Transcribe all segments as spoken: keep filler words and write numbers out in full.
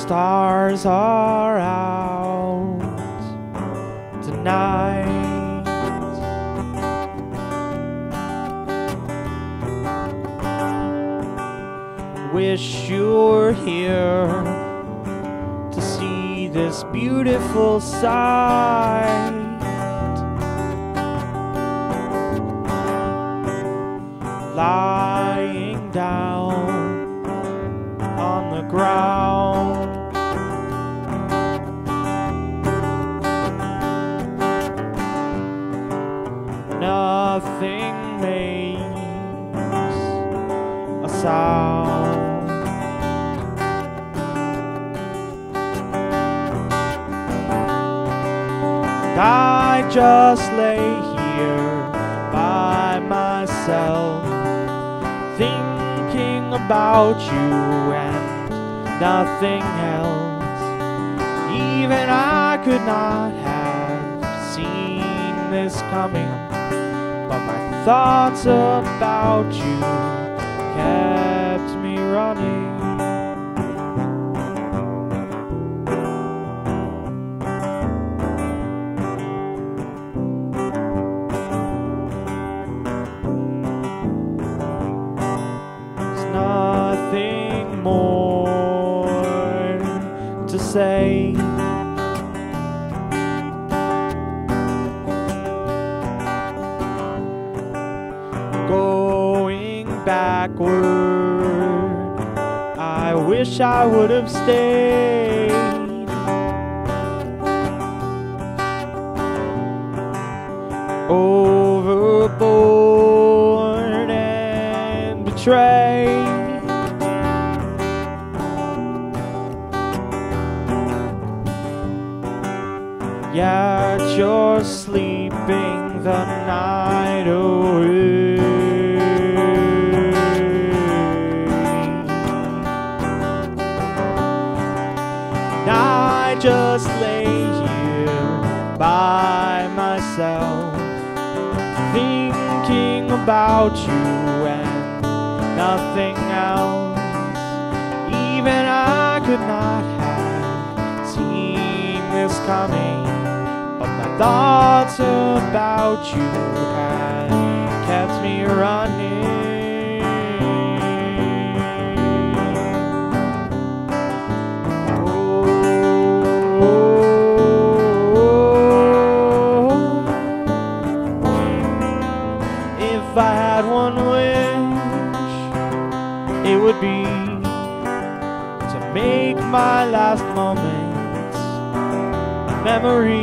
stars are out tonight. Wish you were here to see this beautiful sight. Lying down on the ground, nothing makes a sound. I just lay here by myself, thinking about you and nothing else. Even I could not have seen this coming, but my thoughts about you kept me running. Nothing more to say. Going backward, I wish I would have stayed. Overboard and betrayed. Yet you're sleeping the night away. And I just lay here by myself, thinking about you and nothing else. Even I could not have seen this coming, but my thoughts about you had kept me running. Oh, if I had one wish, it would be to make my last moments a memory,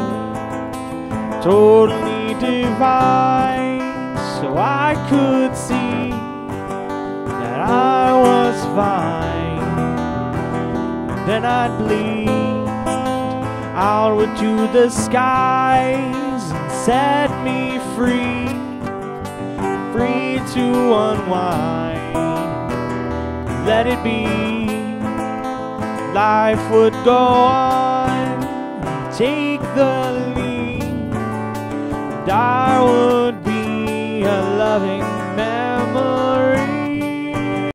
totally divine, so I could see that I was fine. And then I'd bleed outward to the skies and set me free, free to unwind. Let it be, life would go on, take the lead. I would be a loving